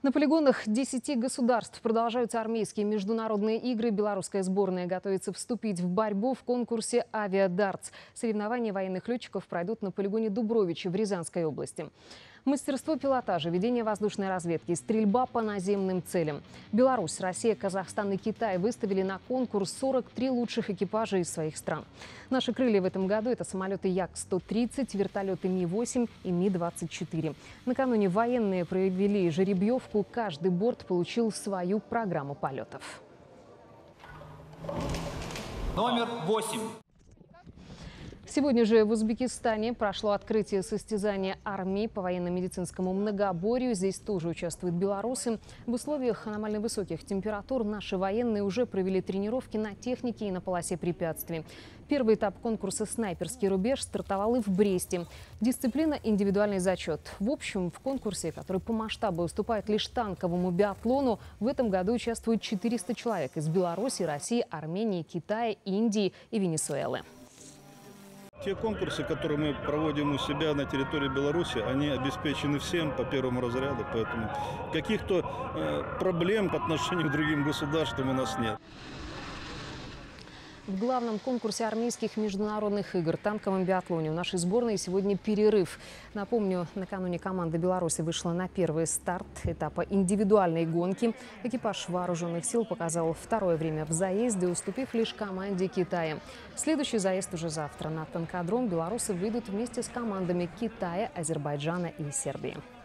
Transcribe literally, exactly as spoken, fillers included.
На полигонах десяти государств продолжаются армейские международные игры. Белорусская сборная готовится вступить в борьбу в конкурсе «Авиадартс». Соревнования военных летчиков пройдут на полигоне Дубровичи в Рязанской области. Мастерство пилотажа, ведение воздушной разведки, стрельба по наземным целям. Беларусь, Россия, Казахстан и Китай выставили на конкурс сорок три лучших экипажа из своих стран. Наши крылья в этом году – это самолеты Як сто тридцать, вертолеты Ми восемь и Ми двадцать четыре. Накануне военные провели жеребьевку. Каждый борт получил свою программу полетов. Номер восемь. Сегодня же в Узбекистане прошло открытие состязания армии по военно-медицинскому многоборью. Здесь тоже участвуют белорусы. В условиях аномально высоких температур наши военные уже провели тренировки на технике и на полосе препятствий. Первый этап конкурса «Снайперский рубеж» стартовал и в Бресте. Дисциплина «Индивидуальный зачет». В общем, в конкурсе, который по масштабу уступает лишь танковому биатлону, в этом году участвуют четыреста человек из Беларуси, России, Армении, Китая, Индии и Венесуэлы. Те конкурсы, которые мы проводим у себя на территории Беларуси, они обеспечены всем по первому разряду, поэтому каких-то э, проблем по отношению к другим государствам у нас нет. В главном конкурсе армейских международных игр танковом биатлоне у нашей сборной сегодня перерыв. Напомню, накануне команда Беларуси вышла на первый старт этапа индивидуальной гонки. Экипаж вооруженных сил показал второе время в заезде, уступив лишь команде Китая. Следующий заезд уже завтра. На танкодром белорусы выйдут вместе с командами Китая, Азербайджана и Сербии.